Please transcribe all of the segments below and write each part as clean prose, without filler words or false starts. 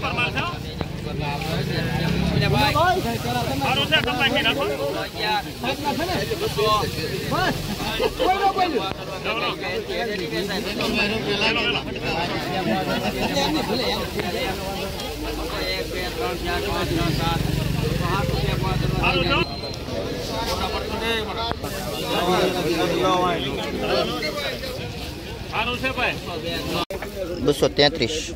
$233.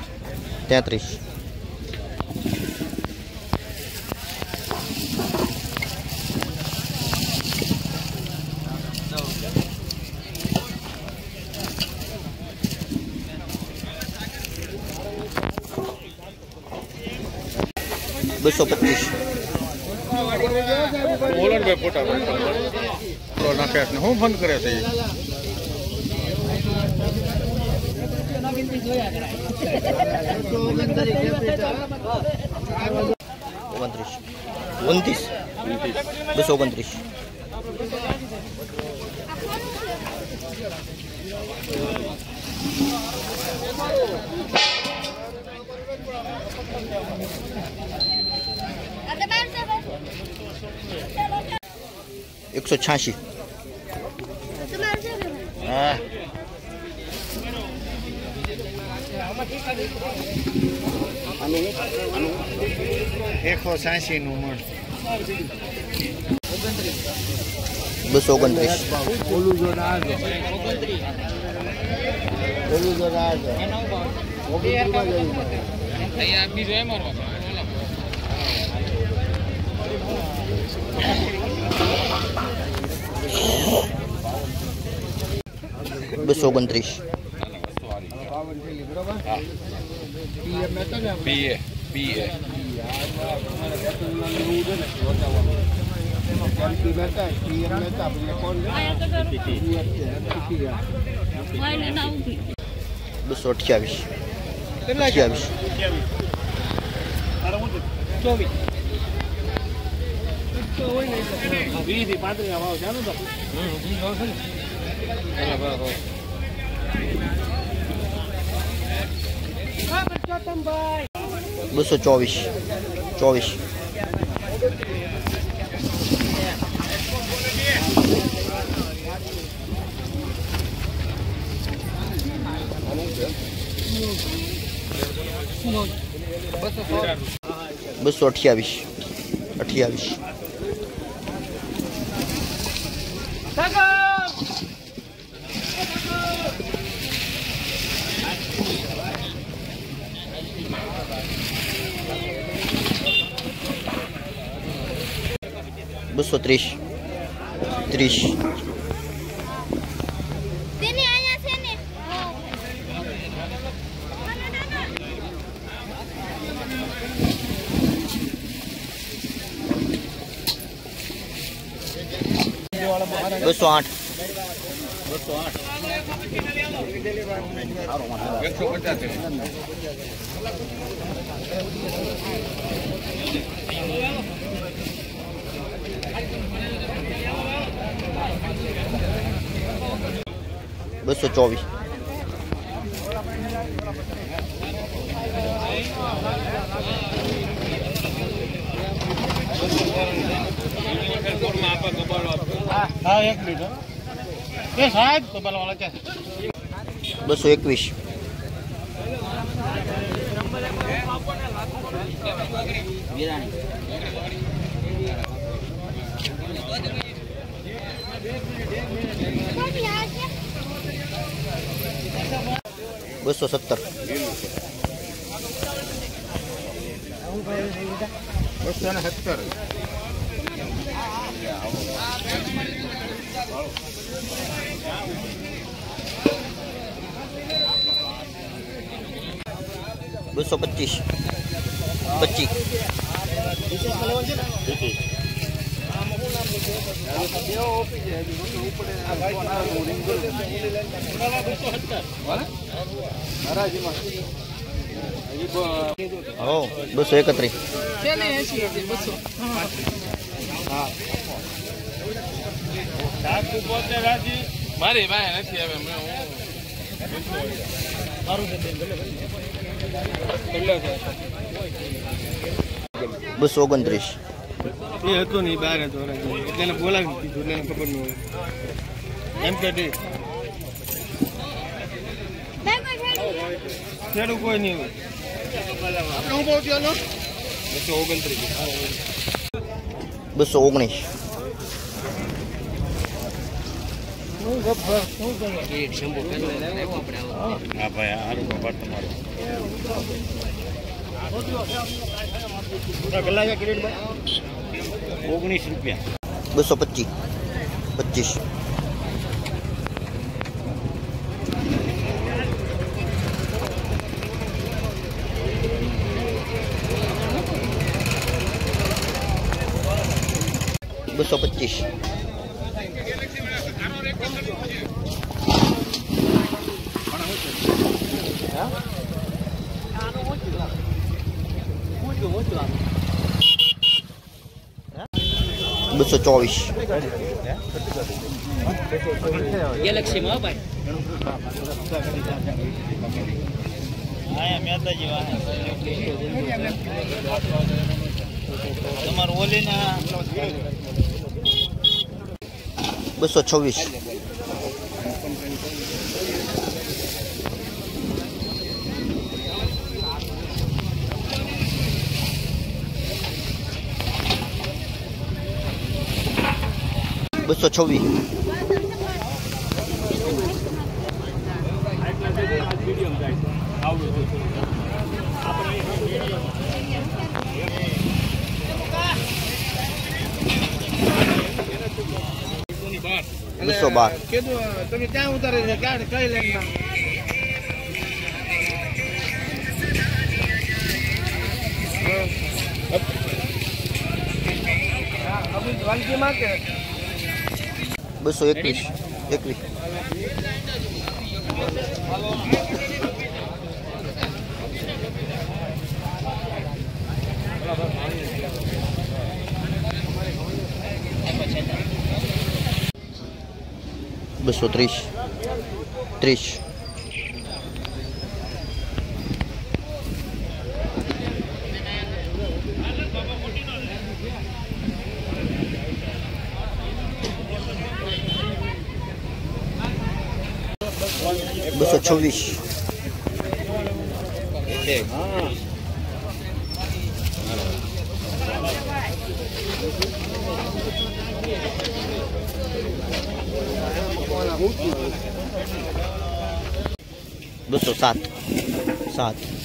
બોલણ ભાઈ ફોટા નાખે ને હું ફોન કરે છે $186. હા 186 નું મણ 229. ઓલું જો રાજો અહીંયા બીજો એ મારવા 229. હા 1 મિનિટ એ સાહેબ કબાલ વાળા છે 221. $270. 225. 25. Oh, 231. મારી ભાઈ નથી હવે ₹229. એ હતો નહીં, બહાર હતો એટલે એને બોલાવી દીધું, એટલે એને ખબર ન હોય એમ કે ખેડૂત કોઈ નહીં હોય. આપણે હું બહુ થયો 229. હા ભાઈ સારું ખબર તમારું. ₹19. 225. 25. ₹225. ₹224. ગેલેક્સી માં ભાઈ તમારું ઓલીના 226. ₹226. કીધું તમે ક્યાં ઉતારે છે, ક્યાં કઈ લાઈનમાં? વાલકીમાં કે 221. 21. ₹230. 30. ₹226. ₹207. 7.